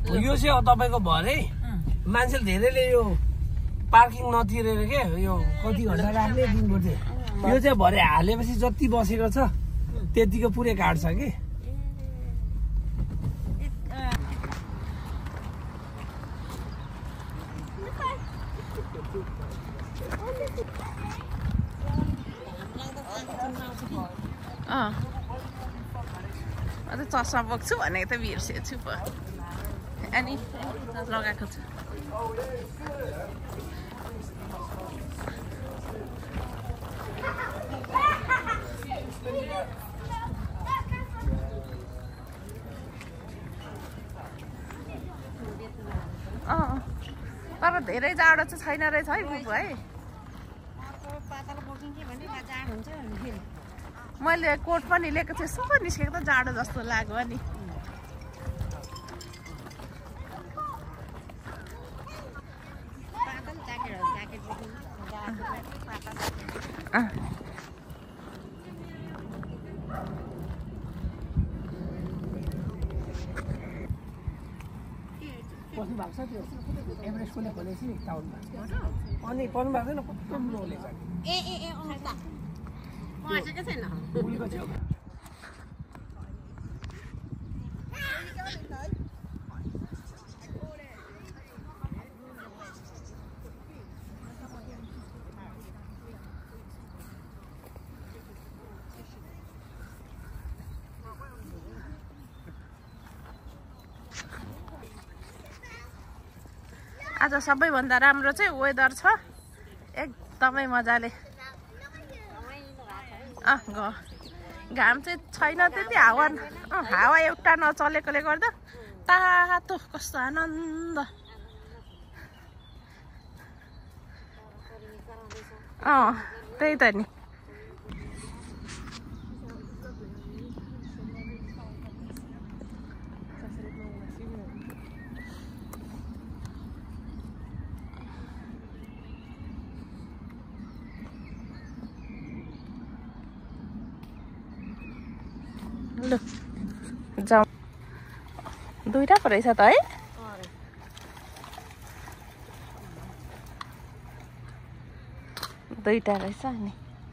यो चाहिँ तपाईँको भरे मान्छेले धेरैले यो पार्किङ नतिरेर के यो कति घन्टा राख्ने दिनको थियो यो चाहिँ भरे हालेपछि जति बसेको छ त्यतिको पुरै काट्छ कि अझ चस्मा बोक्छु भनेको त बिर्सेछु पो अनि लगाएको छु तर धेरै जाडो चाहिँ छैन रहेछ है बुबु है मैले कोट पनि लिएको थिएँ यसो निस्केको त जाडो जस्तो लाग्यो नि बस्नु भएको छ त्यो एभरेस्टकोले खोलेपछि टाउनमा अनि पढ्नु भएको छैन कस्तो लोले छ उहीको छेउ आज सबैभन्दा राम्रो चाहिँ वेदर छ एकदमै मजाले घाम चाहिँ छैन त्यति हावा एउटा नचलेकोले गर्दा तातो कस्तो आनन्द त्यही त नि ल जाऊ दुईटा पो रहेछ त है दुईटा रहेछ नि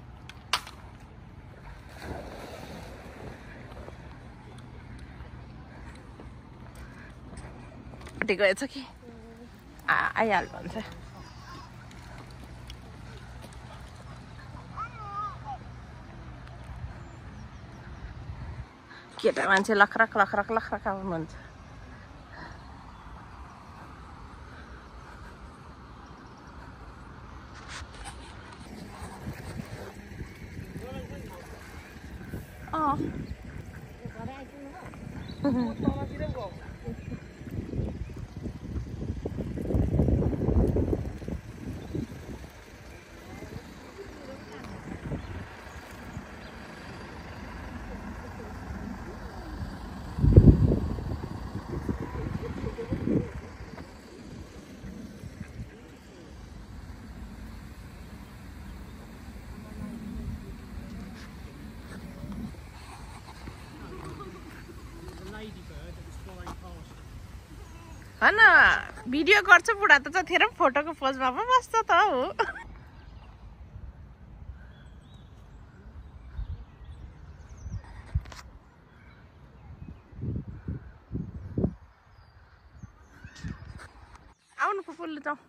गएछ कि आइहाल भन्छ केटा मान्छे लखरक लखरक लखरक आउनुहुन्छ हैन भिडियो गर्छु बुढा त जतिखेर पनि फोटोको पोजमा पो बस्छ त हो आउनु पुपुल्नु जाऊ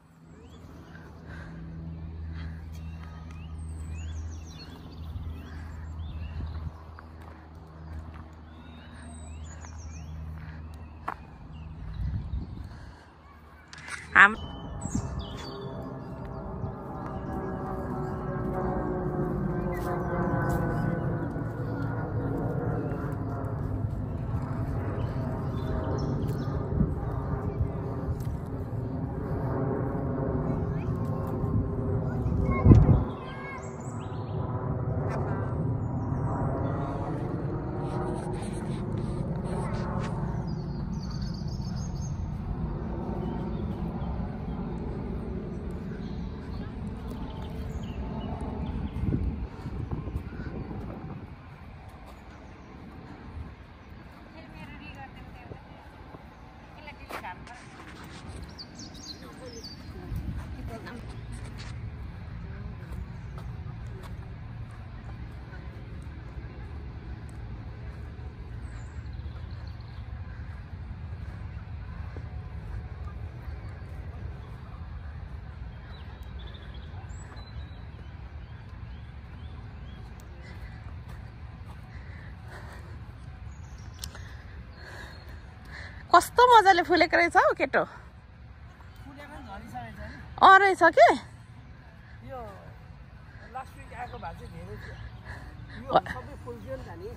कस्तो मजाले फुलेको रहेछ हौ केटो फुलेको झरिसकेछ नि रहेछ के यो लास्ट विक आएको भए चाहिँ धेरै थियो यो सबै फुल्थ्यो नि त नि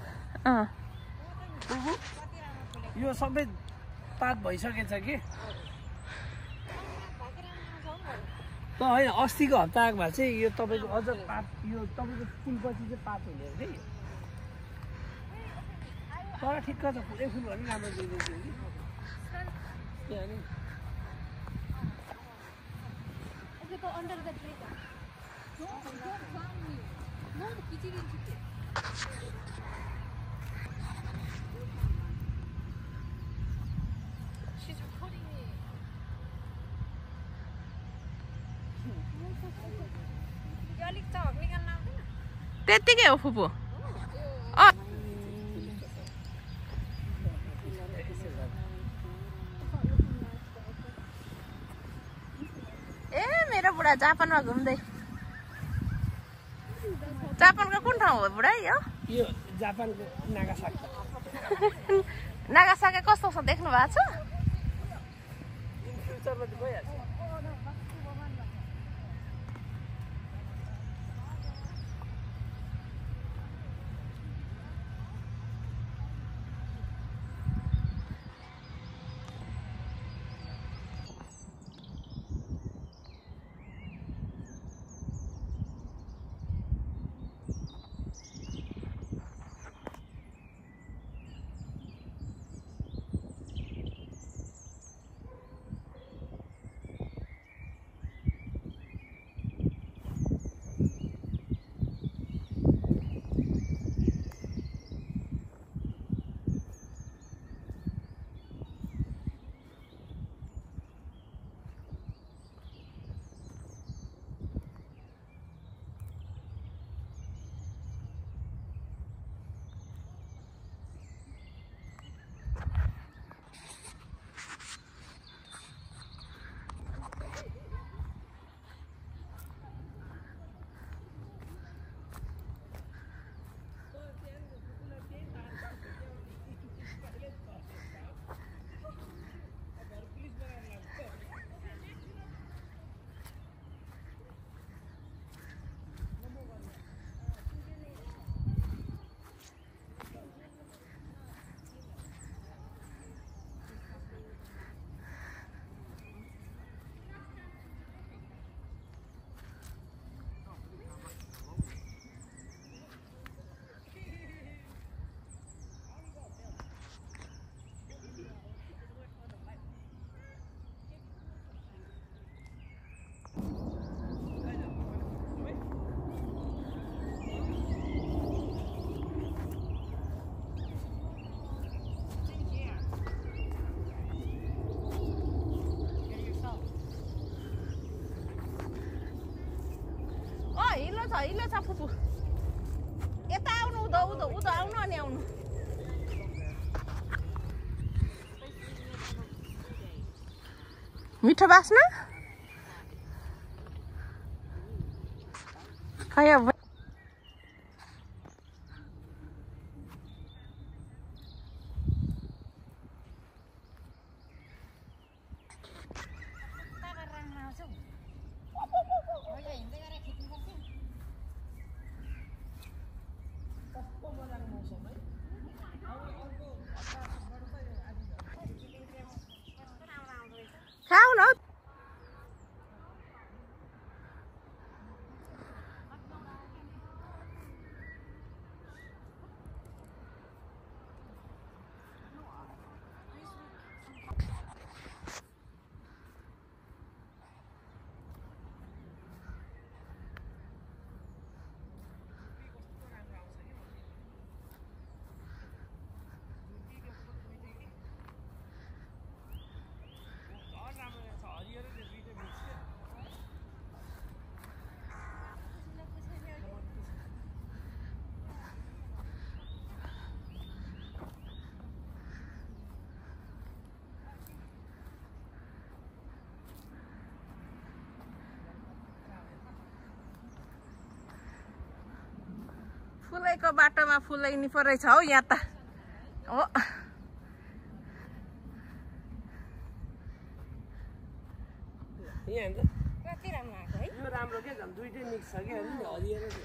यो सबै पात भइसकेछ कि त होइन अस्तिको हप्ता आएको भए चाहिँ यो तपाईँको अझ पात यो तपाईँको फुलपछि चाहिँ पात हुने हो कि तर ठिक्क छ फुलै फुल पनि राम्रो दिँदैछ कि त्यहाँ नि त्यतिकै हो फुपू मेरो बुढा जापानमा घुम्दै जापानको कुन ठाउँ हो बुढा यो जापानको नागासाकी नागासाकी कस्तो छ देख्नु भएको छ इन फ्युचरमा चाहिँ गइहाल्छ हिलो छ फुपू यता आउनु उदो आउनु अनि आउनु मिठो बास्ना खै अब फुलैको बाटोमा फुलैनी परेछ हौ यहाँ त हो यहाँ हेर्नु कति राम्रो आएको है यो राम्रो के झन् दुईटै मिक्स छ क्या हरियो र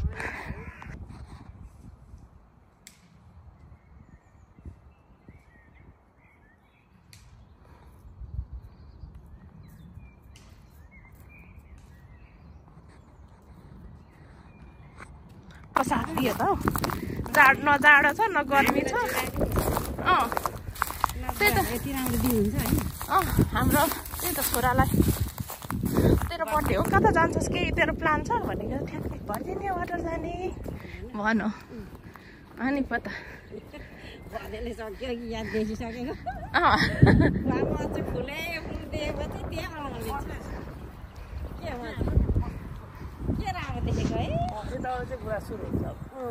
कसाती हो त हौ न जाडो छ न गर्मी छ त्यही त यति राम्रो दिन हुन्छ है हाम्रो त्यही त छोरालाई तेरो बर्थडे हो कता जान्छस् केही तेरो प्लान छ भनेको ठ्याक्कै भनिदिने वाटर जाने भन अनि पता भरेले सक्यो कि याद देखिसकेको फुले फुल दिएपछि त्यहाँ आउनु के राम्रो देखेको है यताबाट चाहिँ कुरा सुरु हुन्छ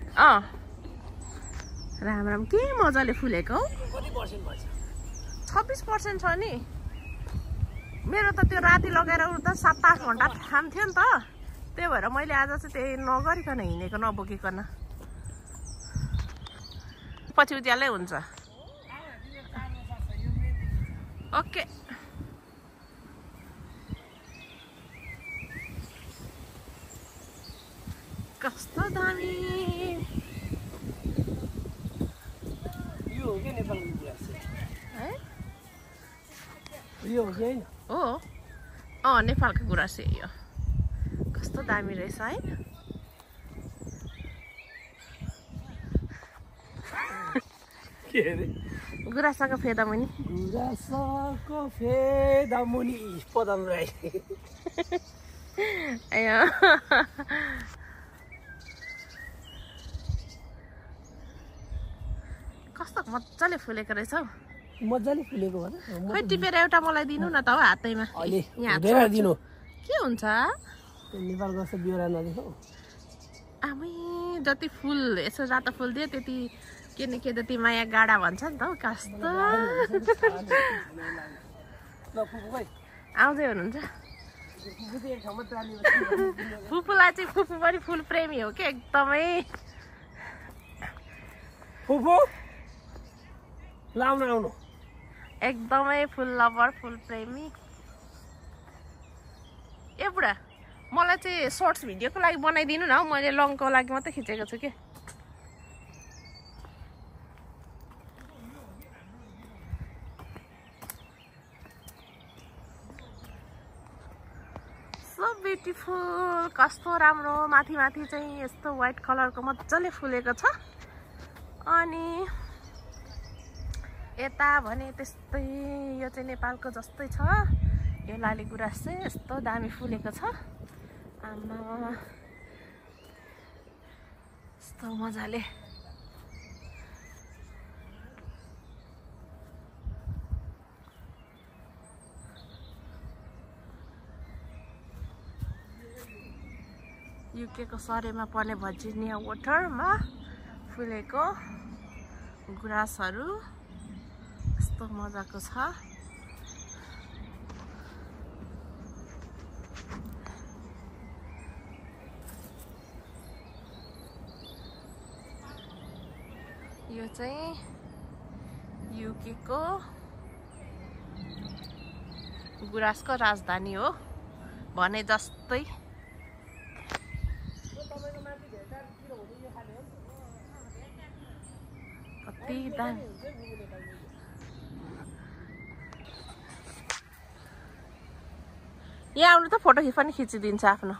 राम राम के मजाले फुलेको हौ कति पर्सेन्ट भन्छ 26% छ नि मेरो त त्यो राति लगाएर उता 7-8 घन्टा थाम्थ्यो नि त त्यही भएर मैले आज चाहिँ त्यही नगरिकन हिँडेको नबोकिकन पछि उज्यालै हुन्छ ओके कस्तो दामी यो हो क्या नेपालको गुराँस है यो हो कि होइन हो नेपालको गुराँस यो कस्तो दामी रहेछ है के अरे गुराँसको फेदा मुनि गुराँसको फेदा मुनि पदम राई कस्तो मजाले फुलेको रहेछ हौ मजाले फुलेको भन खै टिपेर एउटा मलाई दिनु न त हौ हातैमा अहिले यहाँ हुँदैन दिनु के हुन्छ नेपाल गएको बिहोरा नदेख आमै जति फुल यसो रातो फुल दियो त्यति के न के जति माया गाडा भन्छ नि त हौ कस्तो आउँदै हुनुहुन्छ फुपूलाई चाहिँ फुपू पनि फुल प्रेमी हो कि एकदमै फुपू लाउन आउनु एकदमै फुल लभर फुल प्रेमी ए बुढा मलाई चाहिँ सर्ट्स भिडियोको लागि बनाइदिनु न हौ मैले लङको लागि मात्रै खिचेको छु कि सो ब्युटिफुल कस्तो राम्रो माथि माथि चाहिँ यस्तो व्हाइट कलरको मजाले फुलेको छ अनि यता भने त्यस्तै यो चाहिँ नेपालको जस्तै छ यो लाली गुराँस चाहिँ यस्तो दामी फुलेको छ आमा यस्तो मजाले युकेको सरेमा पर्ने भर्जिनिया वाटरमा फुलेको गुराँसहरू यस्तो मजाको छ यो चाहिँ युकेको गुराँसको राजधानी हो भने जस्तै कति दामी यहाँ आउनु त फोटो पनि खिचिदिन्छ आफ्नो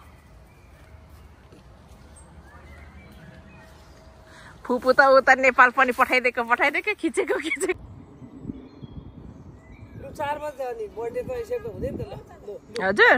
फुपू त उता नेपाल पनि पठाइदिएको खिचेको 4 बजे अनि बर्थडे त यसै त हुँदैन त ल हजुर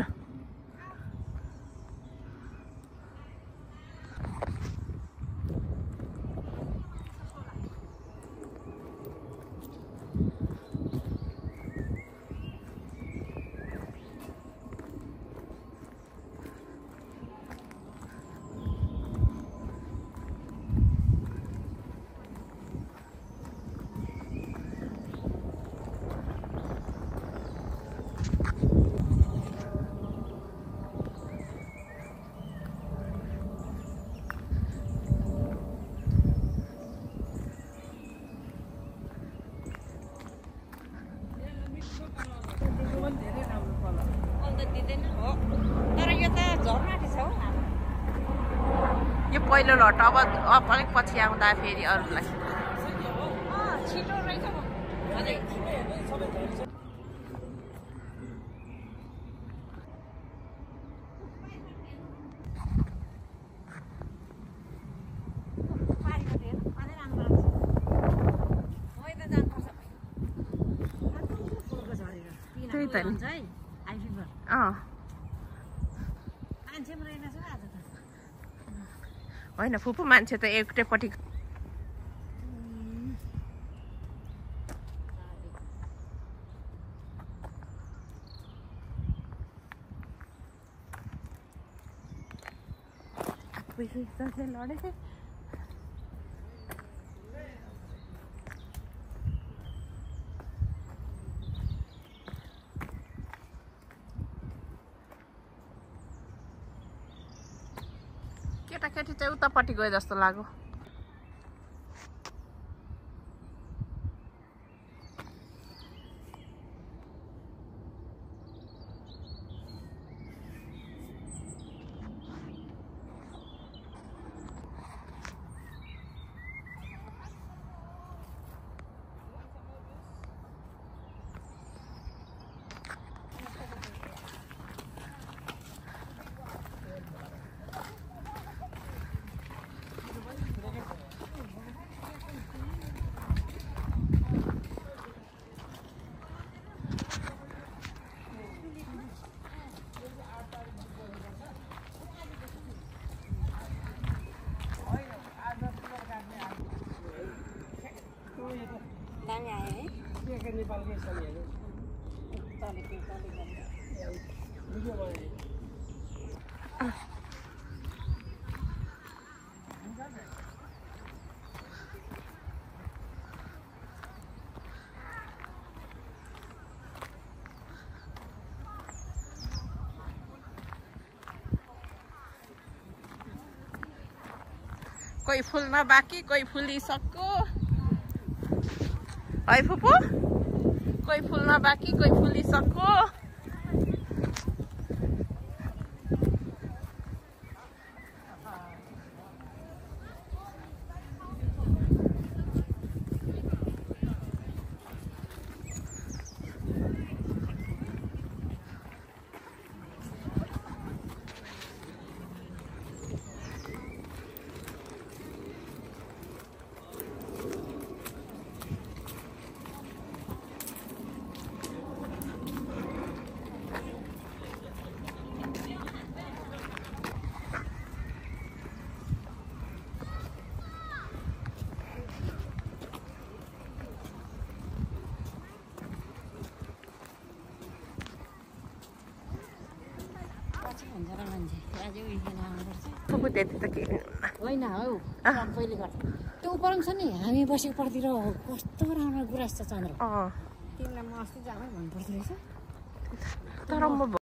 पहिलो लट अब अलिक पछि आउँदा फेरि अरूलाई छिटो रहेछ त्यही त नि होइन फुपू मान्छे त एउटैपट्टि लडे केटाकेटी चाहिँ उतापट्टि गए जस्तो लाग्यो नेपालकै कोही फुल्न बाँकी कोही फुलिसक्यो है फुपू कोही फुल्न बाँकी कोही फुलिसक्यो फुपू त्यति त केही होइन हौ सबैले गर्छ त्यो उपरङ छ नि हामी बसेको पर्तिर कस्तो राम्रो गुराँस छ चन्द्र तिमीलाई म अस्ति जानु भन्नुपर्दो रहेछ तर म